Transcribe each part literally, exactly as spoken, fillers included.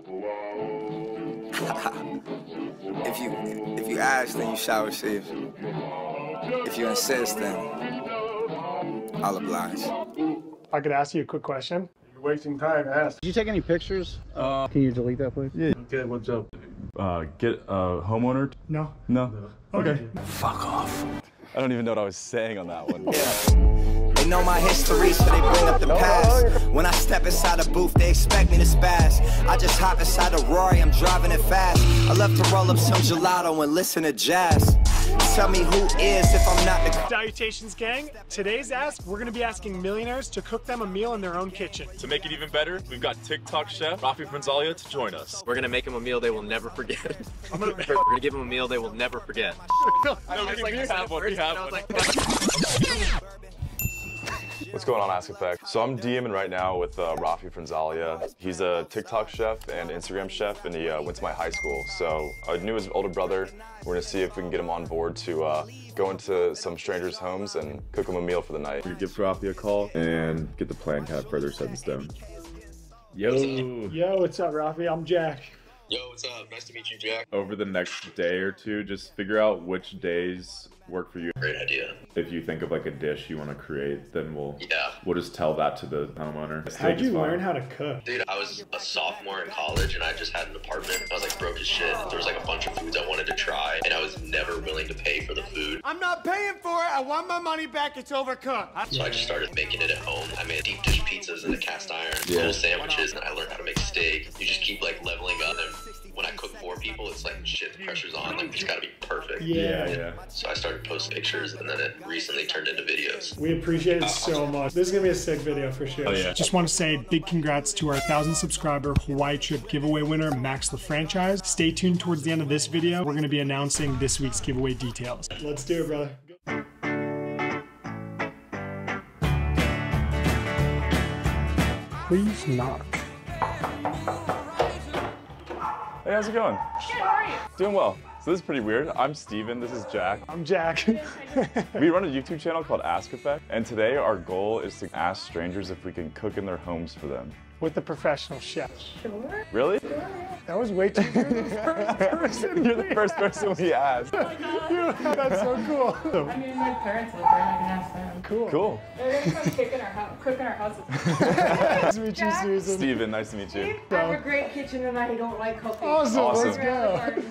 If you if you ask, then you shall receive. If you insist, then I'll oblige. I could ask you a quick question. You're wasting time. Ask. Did you take any pictures? Uh, Can you delete that, please? Yeah. Okay, what's up? Uh, get a homeowner? No. No? No. Okay. Fuck off. I don't even know what I was saying on that one. They know my history, so they bring up the past. When I step inside a booth, they expect me to spaz. I just hop inside a Rory, I'm driving it fast. I love to roll up some gelato and listen to jazz. Tell me who is if I'm not the... Salutations, gang. Today's ask, we're gonna be asking millionaires to cook them a meal in their own kitchen. To make it even better, we've got TikTok chef Rafi Franzalia to join us. We're gonna make them a meal they will never forget. I'm gonna, we're gonna give them a meal they will never forget. No, we like, have one, we have one. What's going on, Ask Effect? So I'm DMing right now with uh, Rafi Franzalia. He's a TikTok chef and Instagram chef, and he uh, went to my high school. So I knew his older brother. We're gonna see if we can get him on board to uh, go into some strangers' homes and cook them a meal for the night. We give Rafi a call and get the plan kind of further set in stone. Yo. Yo, what's up, Rafi? I'm Jack. Yo, what's up? Nice to meet you, Jack. Over the next day or two, just figure out which days work for you. Great idea. If you think of like a dish you want to create, then we'll Yeah. we'll just tell that to the homeowner. How'd you learn how to cook? Dude, I was a sophomore in college and I just had an apartment. I was like broke as shit. There was like a bunch of foods I wanted to try and I was never willing to pay for the food. I'm not paying for it. I want my money back. It's overcooked. So I just started making it at home. I made deep dish pizzas in the cast iron, Yeah. little sandwiches, and I learned how to make steak. You just keep like leveling up, and when I cook four people, it's like shit, the pressure's on. Like it's gotta be perfect. Yeah. Yeah, yeah. So I started posting pictures, and then it recently turned into videos. We appreciate it so much. This is gonna be a sick video for sure. Oh, yeah. Just want to say big congrats to our one thousand subscriber Hawaii trip giveaway winner, Max the Franchise. Stay tuned towards the end of this video. We're gonna be announcing this week's giveaway details. Let's do it, brother. Please knock. Hey, how's it going? Good, how are you? Doing well. So this is pretty weird. I'm Steven, this is Jack. I'm Jack. We run a YouTube channel called Ask Effect, and today our goal is to ask strangers if we can cook in their homes for them. With the professional chef. Sure. Really? That was way too good. You're the first person. You're the first person we asked. Oh my God. That's so cool. I mean, my parents live there and I can ask them. Cool. Cool. They're gonna come cook in our house. Cook in our house. Nice to meet you, Susan. Steven, nice to meet you. I have a great kitchen and I don't like cooking. Awesome. Awesome. Let's go.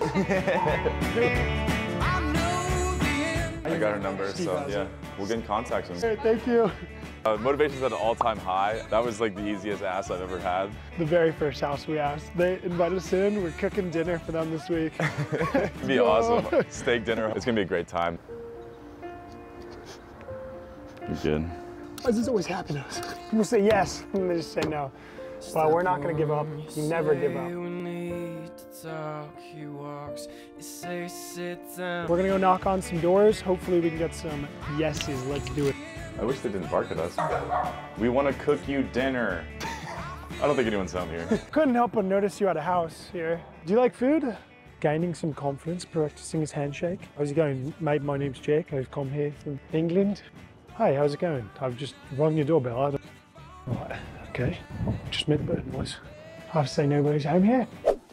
I got her number, so yeah, we'll get in contact with him. Hey, thank you. Uh, motivation's at an all-time high. That was like the easiest ask I've ever had. The very first house we asked, they invited us in. We're cooking dinner for them this week. It'd be awesome. Steak dinner. It's gonna be a great time. You're good. Why does this always happen to us? People say yes, and they just say no. Well, we're not gonna give up. We never give up. We're gonna go knock on some doors. Hopefully we can get some yeses. Let's do it. I wish they didn't bark at us. We want to cook you dinner. I don't think anyone's home here. Couldn't help but notice you at a house here. Do you like food? Gaining some confidence, practicing his handshake. How's it going? Mate, my name's Jake. I've come here from England. Hi, how's it going? I've just rung your doorbell. I don't... Right, okay. Just made the bird noise. I have to say nobody's home here.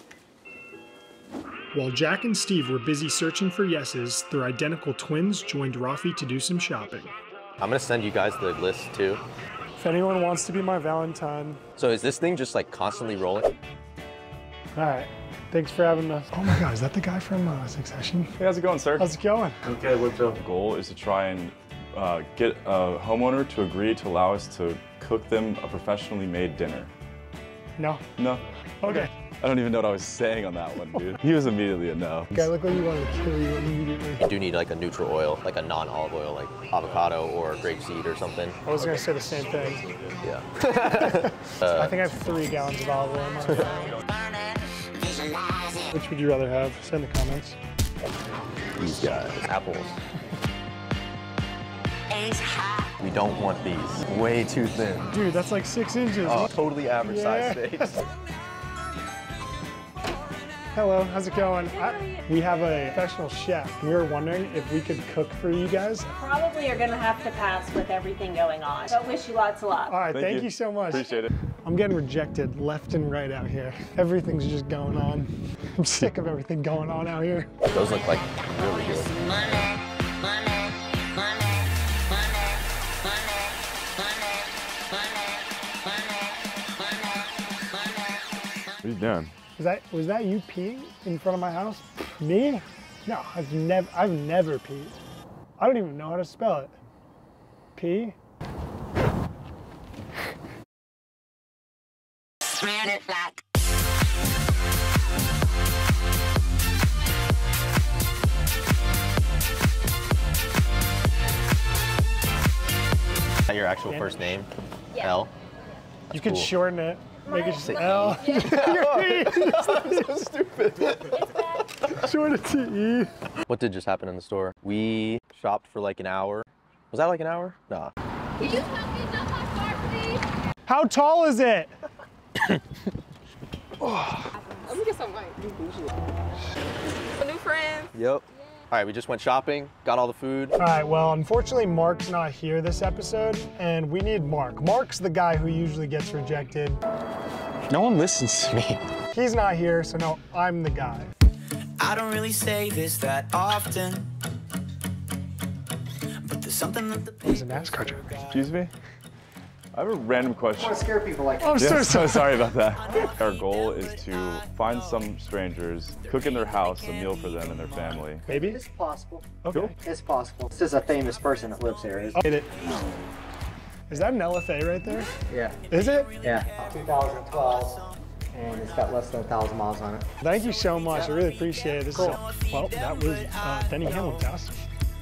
While Jack and Steve were busy searching for yeses, their identical twins joined Rafi to do some shopping. I'm gonna send you guys the list too. If anyone wants to be my Valentine. So is this thing just like constantly rolling? All right, thanks for having us. Oh my God, is that the guy from uh, Succession? Hey, how's it going, sir? How's it going? Okay, what's up? The goal is to try and uh, get a homeowner to agree to allow us to cook them a professionally made dinner. No. No? Okay. I don't even know what I was saying on that one, dude. He was immediately a no. Guy looked like he wanted to kill you immediately. You do need like a neutral oil, like a non-olive oil, like avocado or grapeseed or something. I was gonna say the same thing. Yeah. uh, I think I have three gallons of olive oil in my phone. Which would you rather have? Send in the comments. These guys. Apples. We don't want these. Way too thin. Dude, that's like six inches. Oh, totally average Yeah. size steaks. Hello, how's it going? I, we have a professional chef. We were wondering if we could cook for you guys. Probably are gonna have to pass with everything going on. But wish you lots of luck. All right, Thank thank you. you so much. Appreciate it. I'm getting rejected left and right out here. Everything's just going on. I'm sick of everything going on out here. Those look like really good. What are you doing? Was that, was that you peeing in front of my house? Me? No, I've never, I've never peed. I don't even know how to spell it. Pee? Is that your actual first name? Yeah. L? You could cool. shorten it. Make it just Say L. E. so stupid. Shorten it to E. What did just happen in the store? We shopped for like an hour. Was that like an hour? Nah. Can you help me jump on car, please? How tall is it? Let me get some like new friends. Yep. All right, we just went shopping, got all the food. All right, well, unfortunately, Mark's not here this episode, and we need Mark. Mark's the guy who usually gets rejected. No one listens to me. He's not here, so no, I'm the guy. I don't really say this that often, but there's something that the He's a NASCAR driver. Excuse me? I have a random question. I want to scare people like I'm so Yeah, so sorry. sorry about that. Our goal is to find some strangers, cook in their house a meal for them and their family. Maybe? It's possible. Okay. It's possible. This is a famous person that lives here. I'll get it. Is that an L F A right there? Yeah. Is it? Yeah. two thousand twelve, and it's got less than a thousand miles on it. Thank you so much. I really appreciate it. This Cool. is a, well, that was uh, Denny Hamlin's house.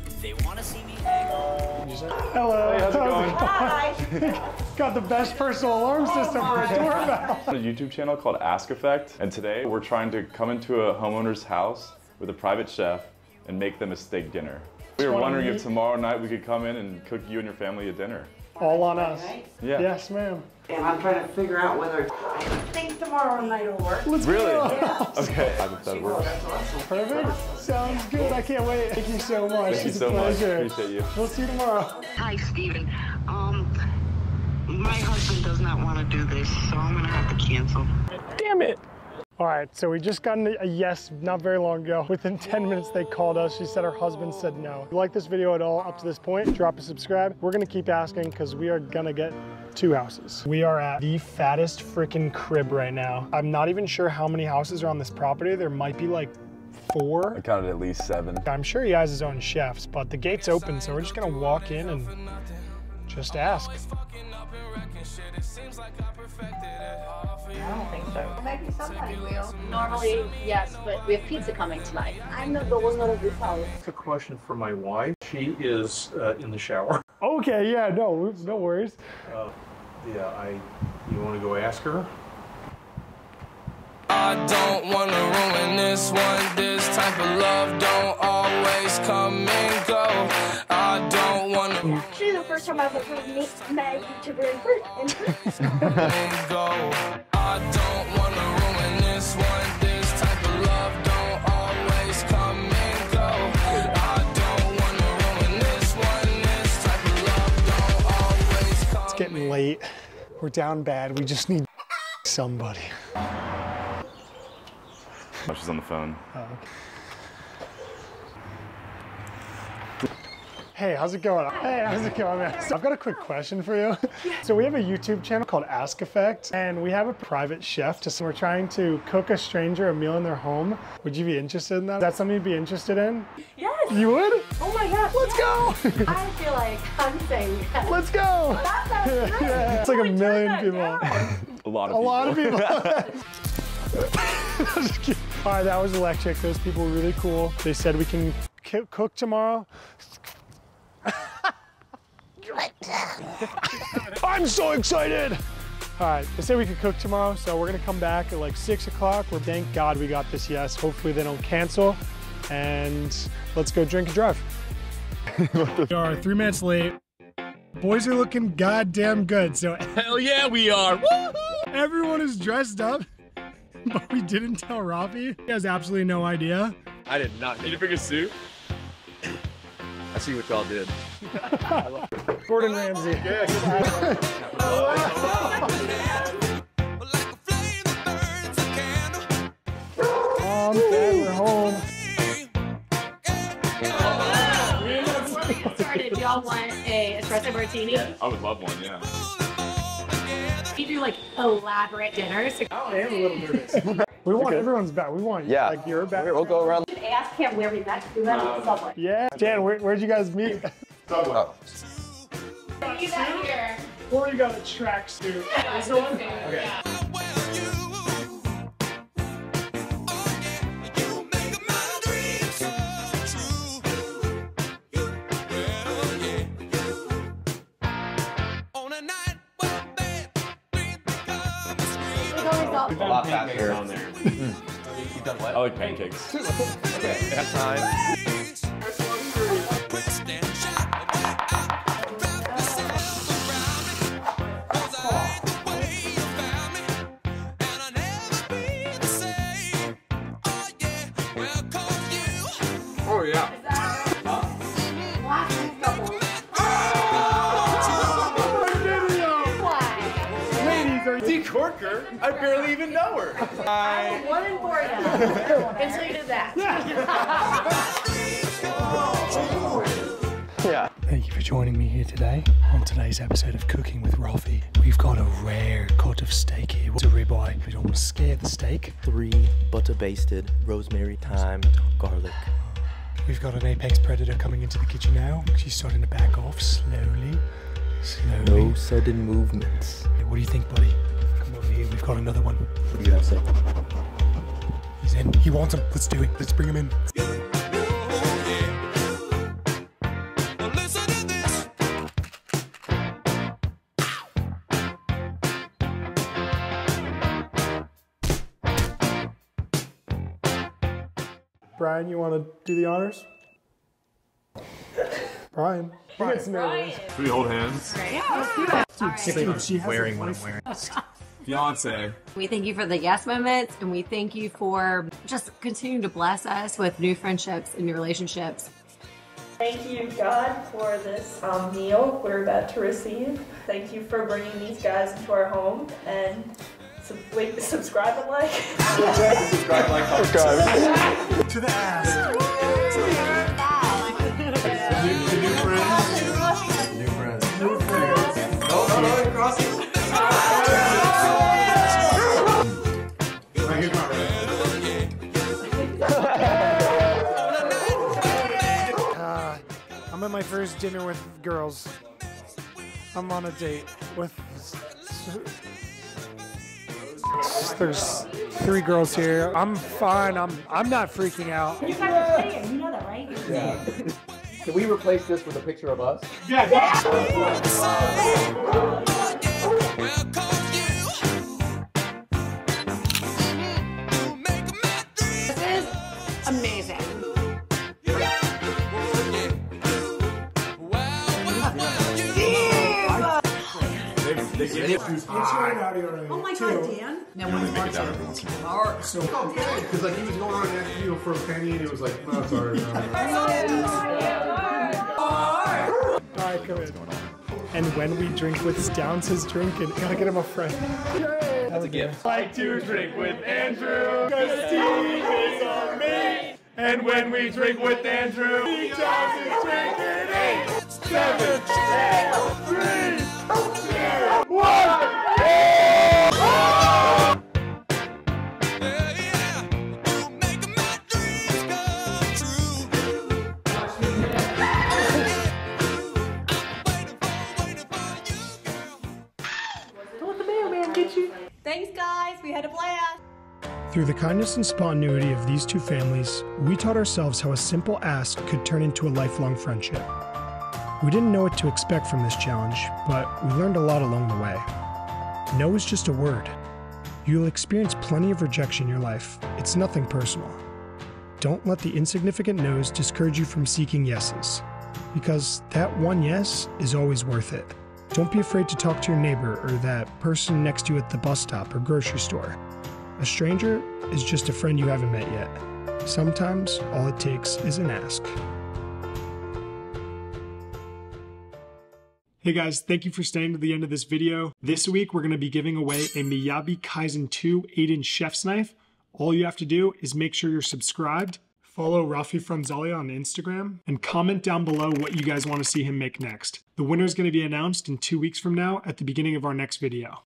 Hello. Hey, how's it going? Hi. Got the best personal alarm system for a doorbell. On a YouTube channel called Ask Effect, and today we're trying to come into a homeowner's house with a private chef and make them a steak dinner. We were wondering if tomorrow night we could come in and cook you and your family a dinner. All on us. Yeah. Yes, ma'am. And I'm trying to figure out whether I think tomorrow night will work. Let's Really? go. Yeah. Okay. I hope that works. Perfect. Sounds good. I can't wait. Thank you so much. Thank you It's so a much. pleasure. Appreciate you. We'll see you tomorrow. Hi, Steven. Um, my husband does not want to do this, so I'm gonna have to cancel. Damn it. All right, so we just got a yes not very long ago. Within ten minutes, they called us. She said her husband said no. If you like this video at all up to this point, drop a subscribe. We're gonna keep asking because we are gonna get two houses. We are at the fattest freaking crib right now. I'm not even sure how many houses are on this property. There might be like four. I counted at least seven. I'm sure he has his own chefs, but the gate's open, so we're just gonna walk in and just ask. I don't think so. Maybe somebody will. Normally, yes, but we have pizza coming tonight. I'm not the one of this house. A question for my wife. She is uh, in the shower. Okay, yeah, no, no worries. Uh, yeah, I. You want to go ask her? I don't want to ruin this one. This type of love don't always come and go. I don't want to Actually, the first time I've ever met, met each other in person. go. I don't want to ruin this one. This type of love don't always come and go. I don't want to ruin this one. This type of love don't always come. It's getting late. We're down bad. We just need somebody. Oh, she's on the phone. Oh, okay. Hey, how's it going? Hey, how's it going, man? So I've got a quick question for you. So we have a YouTube channel called Ask Effect, and we have a private chef. So we're trying to cook a stranger a meal in their home. Would you be interested in that? Is that something you'd be interested in? Yes. You would? Oh my gosh. Let's go. I feel like I'm saying yes. Let's go. That sounds great. Yeah, it's like a million people. A lot of A people. lot of people. All right, that was electric. Those people were really cool. They said we can cook tomorrow. I'm so excited. All right, they said we could cook tomorrow, so we're gonna come back at like six o'clock. Well, thank God we got this yes. Hopefully they don't cancel, and let's go drink and drive. We are three minutes late. Boys are looking goddamn good, so hell yeah we are. Woo-hoo! Everyone is dressed up. But we didn't tell Rafi. He has absolutely no idea. I did not. Did you pick a suit? I see what y'all did. Gordon Ramsay. a martini? Yeah, I would love one, yeah. You do like elaborate dinners. I am a little nervous. We want Okay. everyone's back. We want Yeah. like your back. We'll go around. Ask him where we met. We met at the subway. Yeah. Dan, where, where'd you guys meet? Subway. Oh. You got here. Or you got a tracksuit. Is there one? Okay. A lot faster. On there. You've done what? I like pancakes. Okay. Have time. Oh yeah. Ladies, are you Corker? I barely even know her. I one in four now. Until you did that. Yeah. Thank you for joining me here today on today's episode of Cooking with Rafi. We've got a rare cut of steak here. It's a ribeye. We don't want to scare the steak. Three butter basted, rosemary, thyme, garlic. We've got an apex predator coming into the kitchen now. She's starting to back off slowly. Slowly. No sudden movements. What do you think, buddy? Come over here. We've got another one. What do you have to say? He's in. He wants him. Let's do it. Let's bring him in. Brian, you want to do the honors? Brian. You get some airways. Should we hold hands? Dude, she has Wearing a what I'm voice. wearing. Fiance. We thank you for the yes moments, and we thank you for just continuing to bless us with new friendships and new relationships. Thank you, God, for this um, meal we're about to receive. Thank you for bringing these guys into our home, and sub wait, subscribe and like. Subscribe, like, comment. To the ass. New, new friends. New friends. New friends. No, no, no, you're crossing. Uh, I'm at my first dinner with girls. I'm on a date with. There's three girls here. I'm fine. I'm I'm not freaking out. You guys are staying. You know that, right? Yeah. Can we replace this with a picture of us? Yeah. This is amazing. They get it. Oh my God, Dan. No one's Make it down every once in a while. So, okay, because like he was going around asking you for a penny, and he was like, no, sorry. No, All right, come in. And when we drink with Downs his drink, and gotta get him a friend. Yay! That's a gift. Like to drink with Andrew, cause Steve is on me. And when we drink with Andrew, he does his drink in eight, seven, eight, three, two, one. Thanks, guys. We had a blast. Through the kindness and spontaneity of these two families, we taught ourselves how a simple ask could turn into a lifelong friendship. We didn't know what to expect from this challenge, but we learned a lot along the way. No is just a word. You'll experience plenty of rejection in your life. It's nothing personal. Don't let the insignificant no's discourage you from seeking yeses, because that one yes is always worth it. Don't be afraid to talk to your neighbor or that person next to you at the bus stop or grocery store. A stranger is just a friend you haven't met yet. Sometimes all it takes is an ask. Hey guys, thank you for staying to the end of this video. This week we're going to be giving away a Miyabi Kaizen two eight inch chef's knife. All you have to do is make sure you're subscribed, follow Rafi Franzalia on Instagram, and comment down below what you guys want to see him make next. The winner is going to be announced in two weeks from now at the beginning of our next video.